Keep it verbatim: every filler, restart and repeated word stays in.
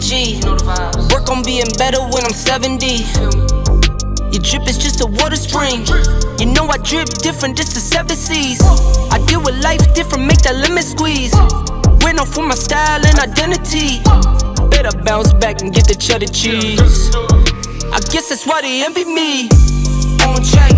G. Work on being better when I'm seventy. Your drip is just a water spring. You know I drip different, this is seven seas. I deal with life different, make that lemon squeeze. Went off for my style and identity. Better bounce back and get the cheddar cheese. I guess that's why they envy me. On track,